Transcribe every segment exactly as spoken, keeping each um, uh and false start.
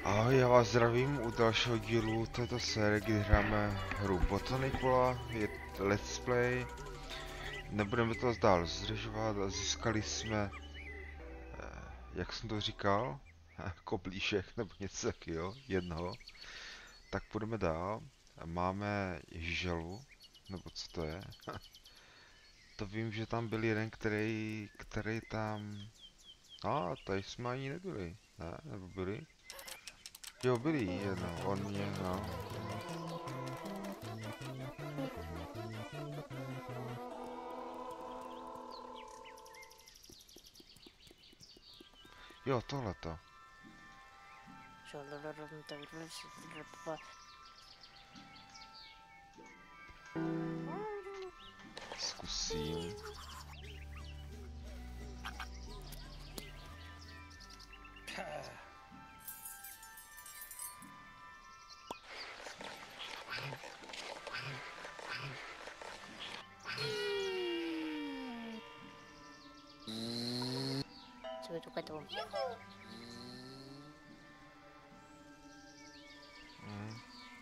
Ahoj, já vás zdravím u dalšího dílu této série, kdy hrajeme hru Botanicula, je to let's play. Nebudeme to dál zdržovat a získali jsme, eh, jak jsem to říkal, koblíšek nebo něco takového, jednoho. Tak půjdeme dál. Máme želu, nebo co to je? To vím, že tam byl jeden, který, který tam... A, ah, tady jsme ani nebyli, ne? Nebo byli? Jo, byli, jedno, on je, no. Jo, tohleto. Zkusím. Coba tuh kata om. Hmm.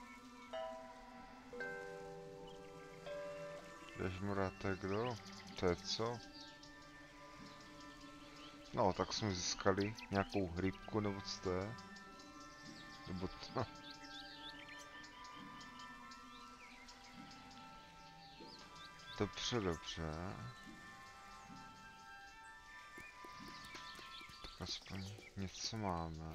Ježmura, to je kdo? To je co? No, tak jsme získali nějakou rybku, nebo co to je? Nebo to... Dobře, dobře. Tak aspoň něco máme.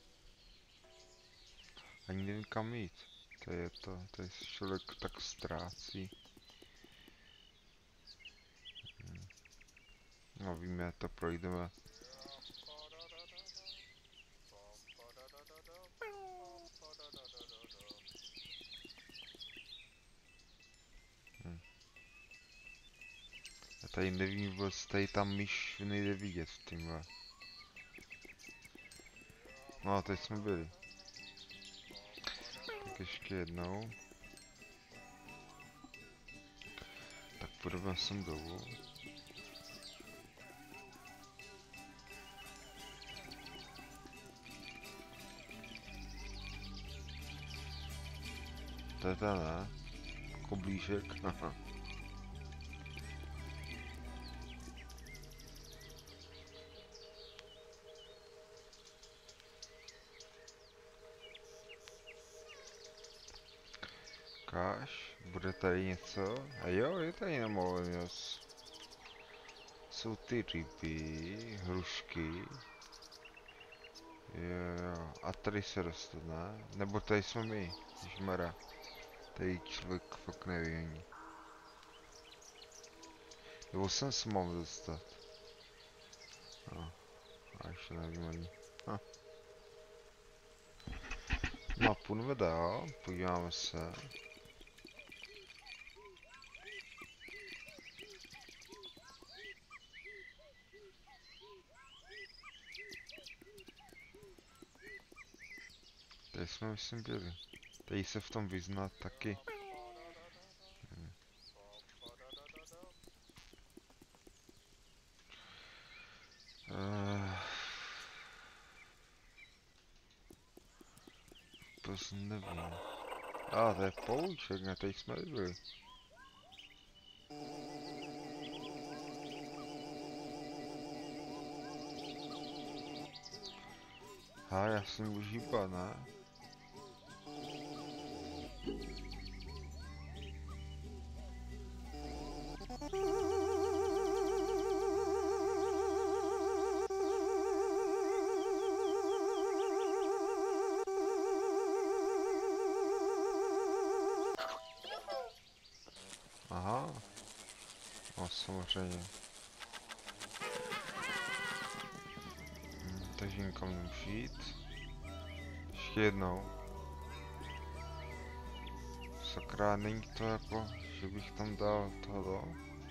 Ani nevím kam jít. To je to, tady se člověk tak ztrácí. Hmm. No víme, to projdeme. Hmm. Já tady nevím vůbec, tady tam myš nejde vidět v tímhle. No a teď jsme byli. Tak ještě jednou. Tak půjdeme sem dolů. To je ten, ne? Koblížek, haha. Káš, bude tady něco? A jo, je tady nemolenost. Jsou ty ryby, hrušky. Jo, jo, a tady se dostane, nebo tady jsme my, žmara. Tady člověk fakt neví. Nebo sem se mám dostat. No, a ještě nevím ani. Ha. No a půjdeme dál, podíváme se. Tady jsme myslím byli. Tady se v tom vyznat taky. Hmm. Uh, to nevím. A, ah, to je pouček, ne, tady jsme byli. Ha, já jsem už hýba, ne? Aha. No samozřejmě. Hmm, takže někam nemůžu jít. Ještě jednou. Sakra, není to jako, že bych tam dal toho.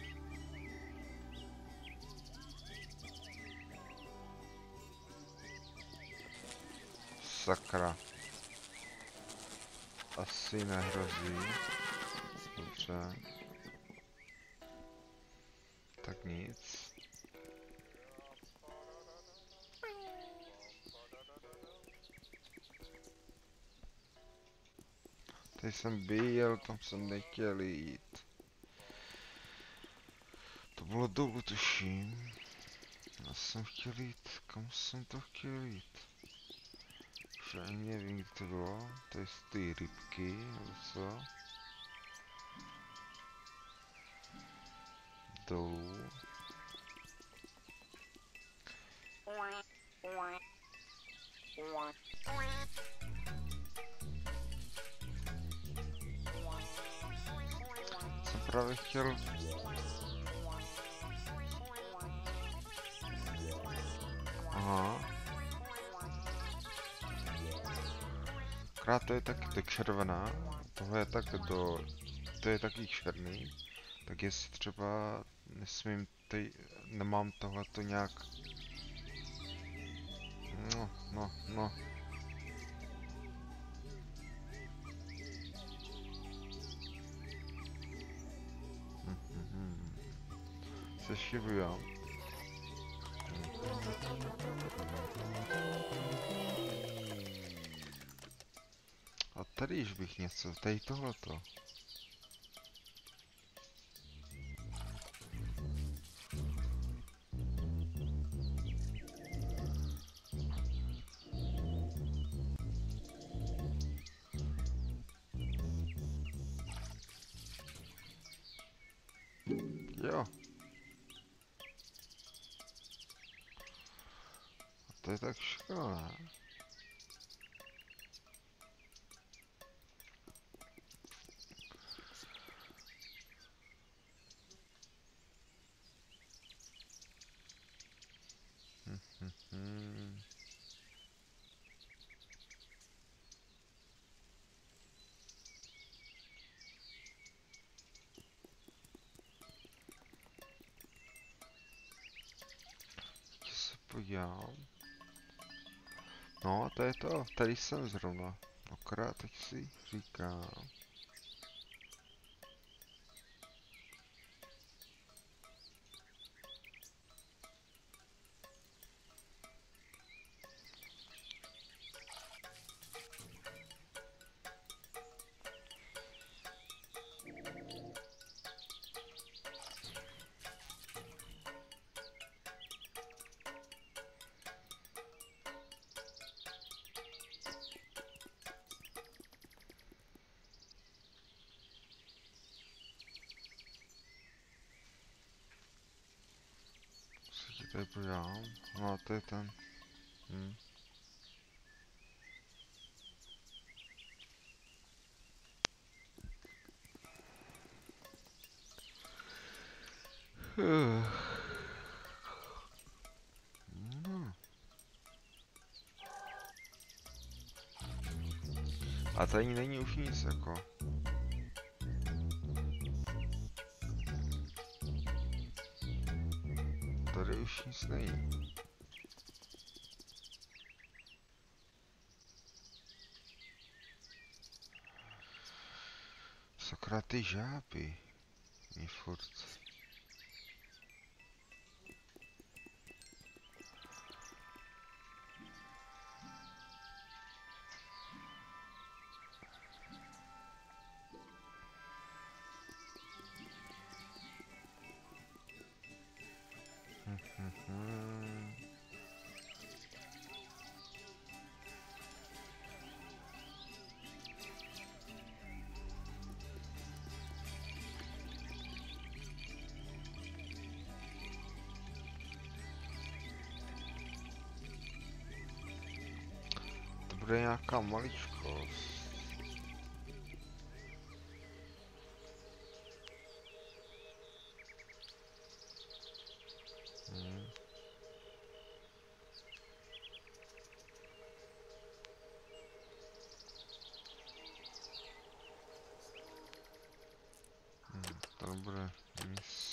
Sakra. Asi nehrozí. Dobře. Tak nic. Tady jsem byl, tam jsem nechtěl jít. To bylo dolů, tuším. Já jsem chtěl jít, kam jsem to chtěl jít? Už ani nevím, kde to bylo. To je z ty rybky, nebo co? Dolů. Jsem právě chtěl... Aha. Krát to je taky to červená. Tohle je tak do... To je taky černý. Tak jestli třeba nesmím tady... Nemám tohleto nějak... No, no, no. Hm, hm, hm. Se šivuju. A tady již bych něco, tady tohleto. Jo. A to je tak všechno, ne? Hm, hm, hm. Ještě se podívám. No, to je to, tady jsem zrovna. Akorát teď si říkám. Se ti tady podívám. No, to je ten. Hm. No. A tady není už nic, jako. Tady už nic není. Sakra, ty žáby. Mě furt. Hm, hm, hm. To bude nějaká maličkost. Hm. Hm, to nebude nic.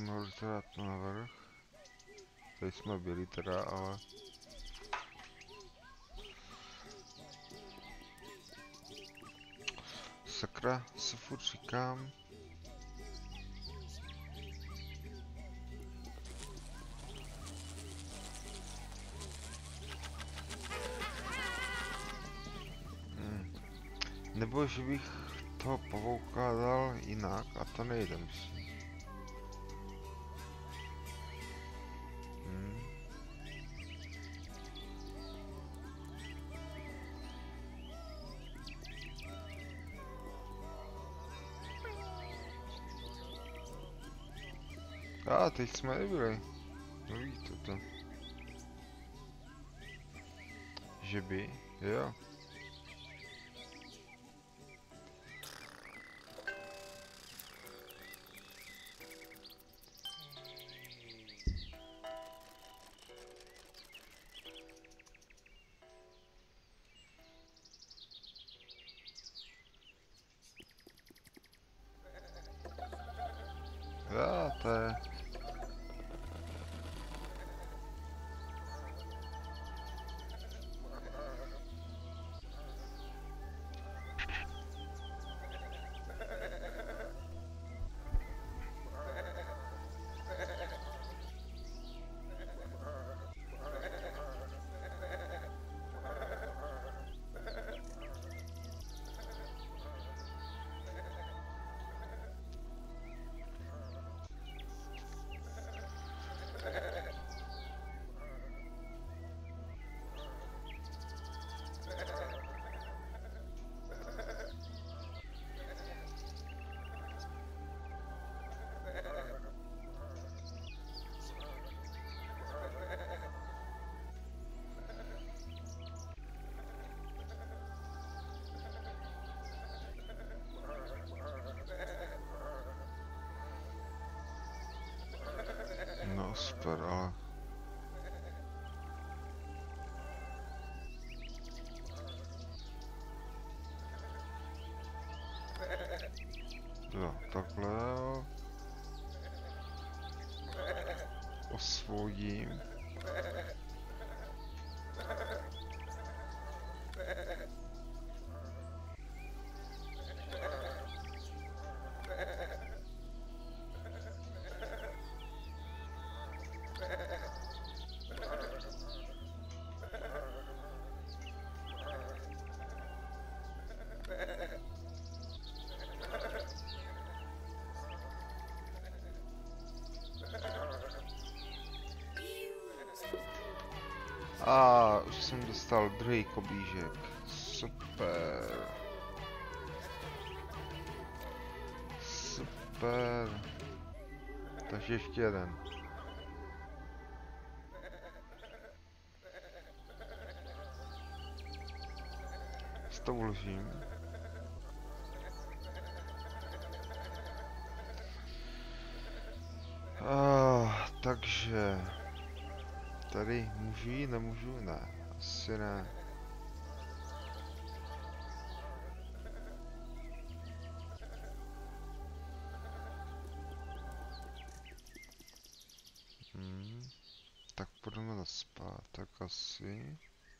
mohli to dát na vrch. Tady jsme byli teda, ale... Sakra, se furt říkám. Hmm. Nebo že bych toho pavouka dal jinak a to nejde, myslím. Hmm. A teď jsme nebyli. No víte to. Že by, jo. Já, to je... No super, ale... Jo, takhle jo. Osvojím. A už jsem dostal druhý kobížek. Super. Super. Takže ještě jeden. S to vložím. Ah, takže... Tady můžu jít, nemůžu? Ne, asi ne. Hmm. Tak půjdeme na zpátek asi.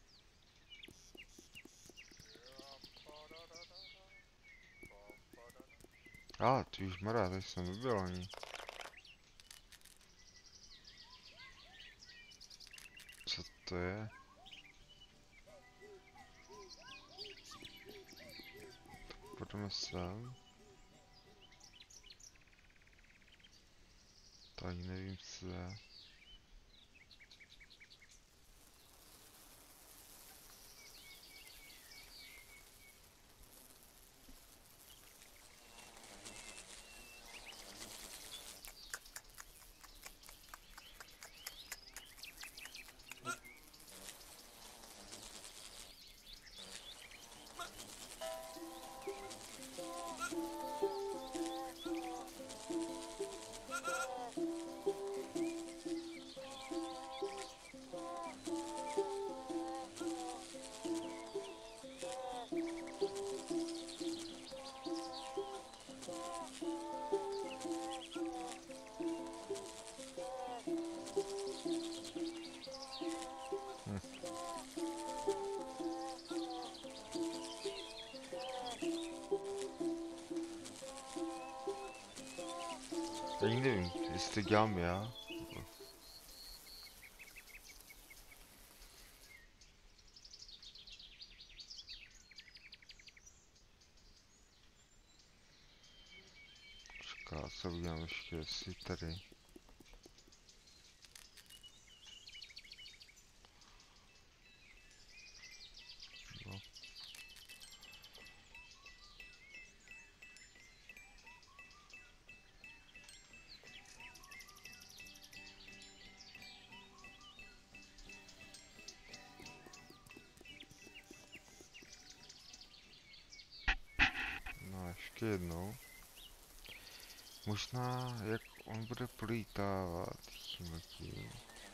A, ah, ty už mara, tady jsem nebyl ani. Co to je? Půjdeme sem. To ani nevím, co je. Ani nevím, jestli to dělám já. Čeká, co udělám ještě, jestli tady. No. No, ještě jednou. Možná, jak on bude prolítávat tímhletím.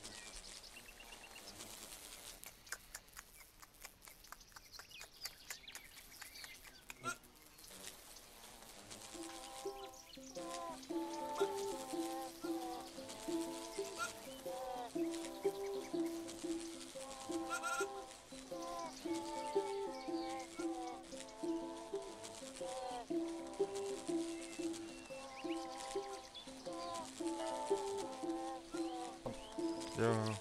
Jo.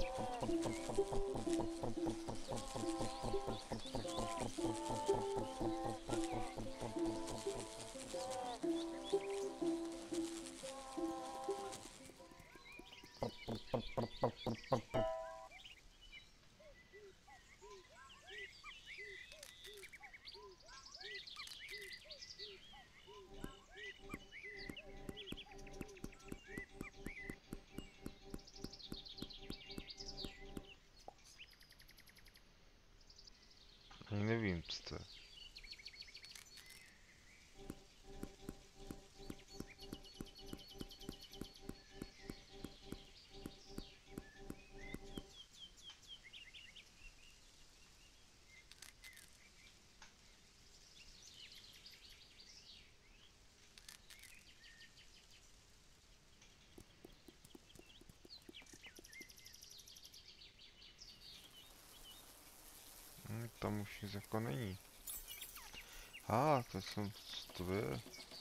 Ani nevím, co to je. Hm, tam už nic jako není. A, ah, to jsem, co to je?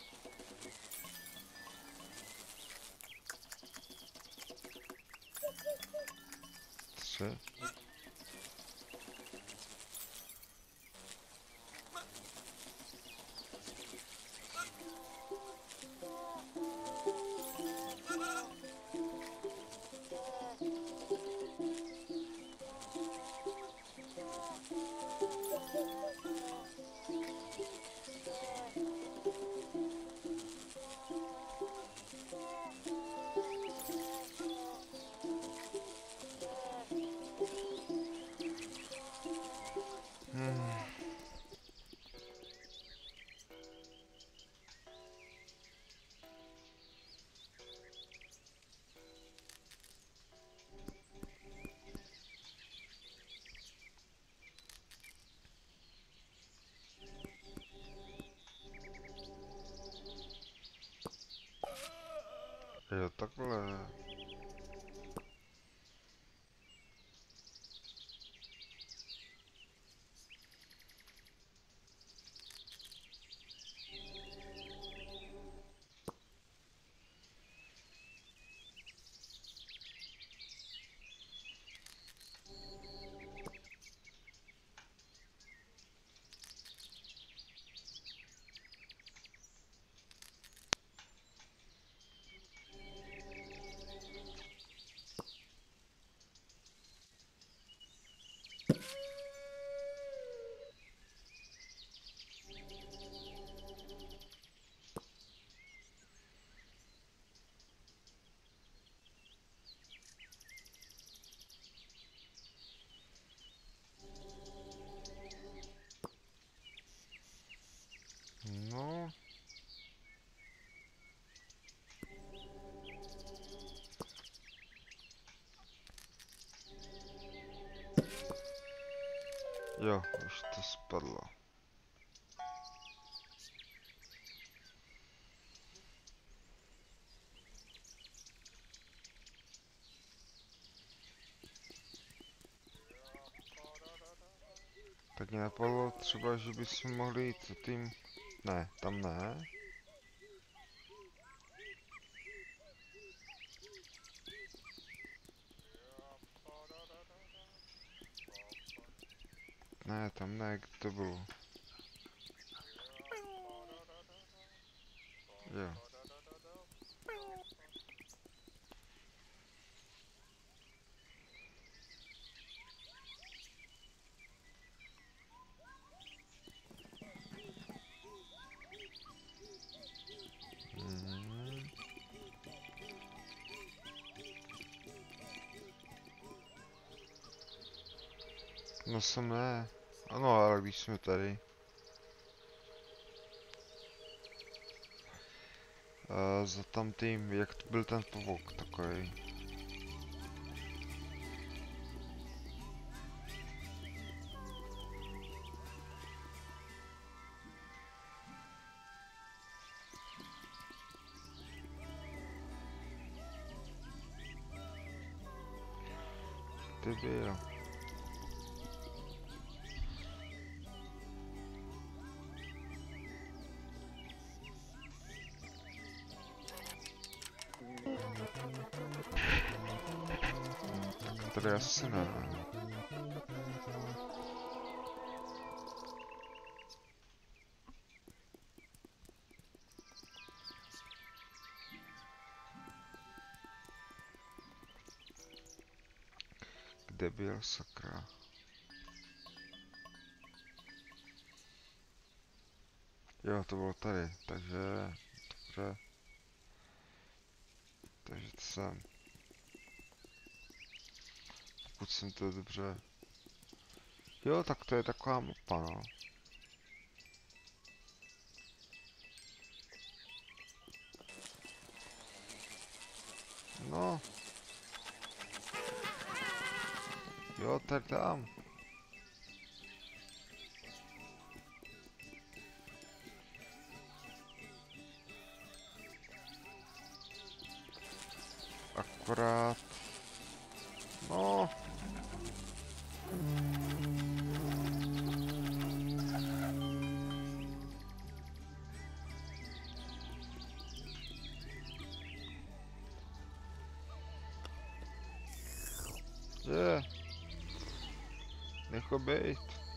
Tři. Hmm. Jo, takhle. No. Jo, už to spadlo. Tak mě napadlo třeba, že bychom mohli jít za tím... Ne, tam ne. Ne, tam ne, kde to bylo. Jo. Hmm. No jsem ne. Ano, ale když jsme tady. Uh, za tam tým, jak to byl ten pavok takový. Ty byl. Tady asi ne. Kde byl, sakra? Jo, to bylo tady, takže... Dobře. Takže to jsem. Pokud jsem to dobře... Jo, tak to je taková mapa, no. No. Jo, tady tam. Akorát... No. Je. Nech ho bejt.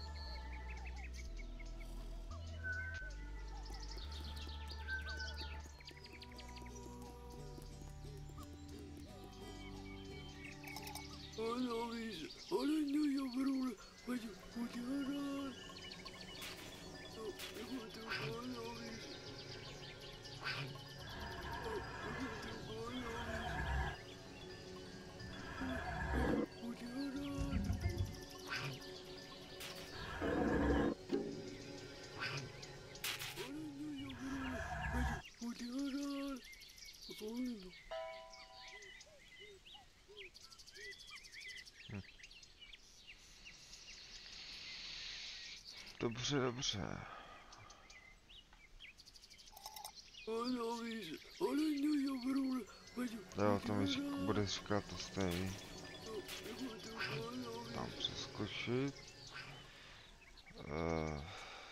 Hm. Dobře, dobře. Jo, to mi řík, bude říkat to stejný. Tam přeskočit. Uh.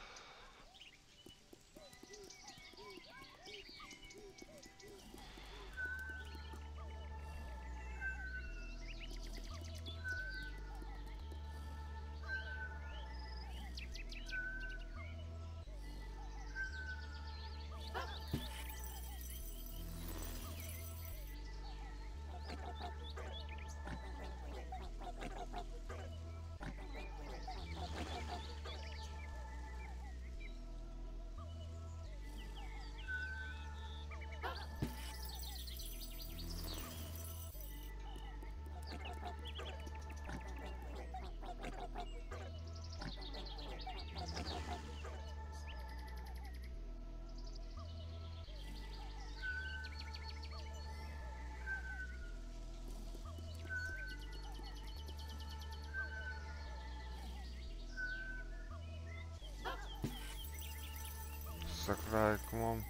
Sakra, jak mám...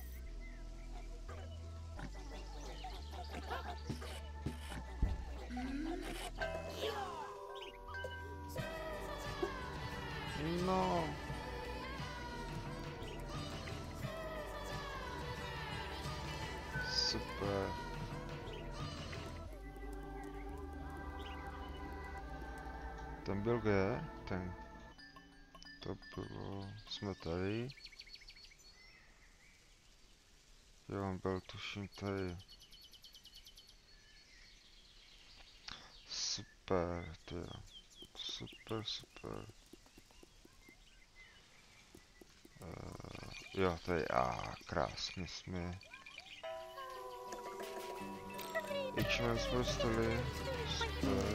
No. Super. Ten byl kde? Ten... to bylo, jsme tady. Jo, on byl tuším tady. Super, tyjo. Super, super. Uh, jo, tady, a krásně jsme. Achievement jsme dostali. Super.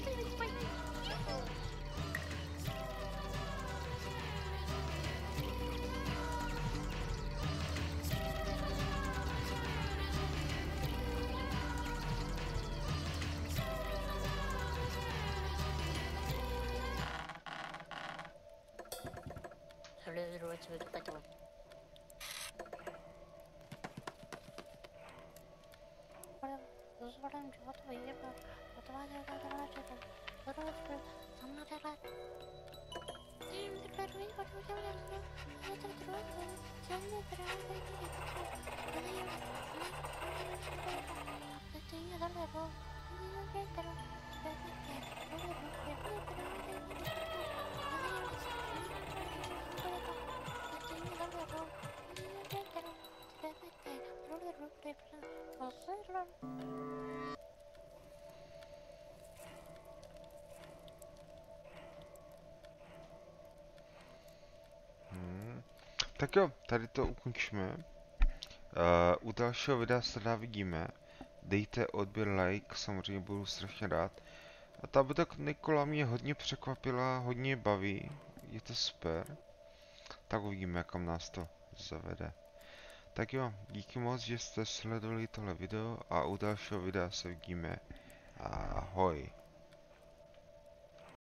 Hmm. Tak jo, tady to ukončíme. Uh, u dalšího videa se dá vidíme. Dejte odběr, like, samozřejmě budu strašně rád. A ta bude Nikola mě hodně překvapila, hodně baví, je to super. Tak uvidíme, kam nás to zavede. Tak jo, díky moc, že jste sledovali tohle video a u dalšího videa se vidíme. Ahoj.